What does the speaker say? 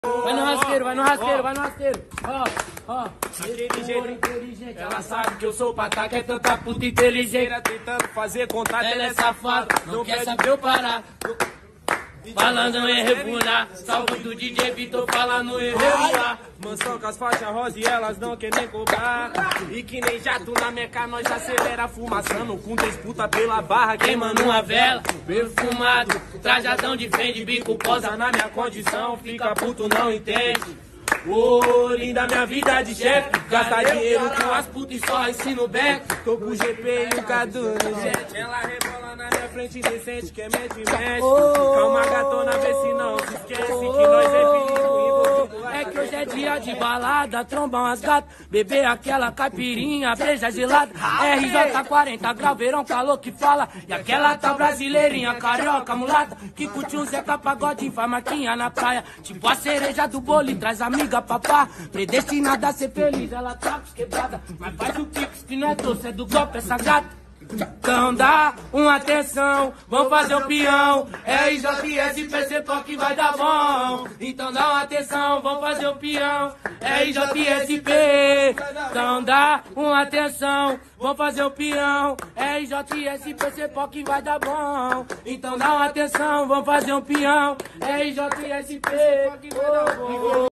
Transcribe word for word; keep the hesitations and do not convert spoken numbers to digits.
Vai no rasqueiro, vai no rasqueiro, vai no rasqueiro. Ó, ó. Daquele jeito inteligente, ela sabe que eu sou pataca, é tanta puta inteligente. Tentando fazer contato, Ela é safada, não quer saber eu parar. Falando em regular, salve do D J Vitor falando em regular. Mansão com as faixas rosa e elas não querem cobrar. E que nem jato na meca, nós acelera fumaçando. Com disputa pela barra, Queimando uma vela, perfumado, trajadão de frente, bico posa na minha condição. Fica puto, não entende. Ô, linda minha vida de chefe, gasta dinheiro com as putas e só ensino back. Tô com o G P e o Cadu no jet. Ela rebola na minha frente decente, que é mete mexe. Calma gatona, vê se não se esquece que nós é perigo envolvido. É que hoje é dia de balada, tromba umas gatas, beber aquela caipirinha, breja gelada. R J quarenta graus, verão, calor que fala. E aquela tal brasileirinha, carioca, mulata, que curte um Zeca Pagodinho, faz marquinha na praia. Tipo a cereja do bolo e traz amiga papá. Predestinada a ser feliz, ela tá quebrada, mas faz o pix que não é doce, é do golpe essa gata. Então dá uma atenção, vamos fazer o peão. É I J S P C que vai dar bom. Então dá uma atenção, vamos fazer o peão. É I J S P. Então dá uma atenção, vamos fazer o peão. É I J S P C que vai dar bom. Então dá uma atenção, vamos fazer um peão. É I J S P que vai dar bom.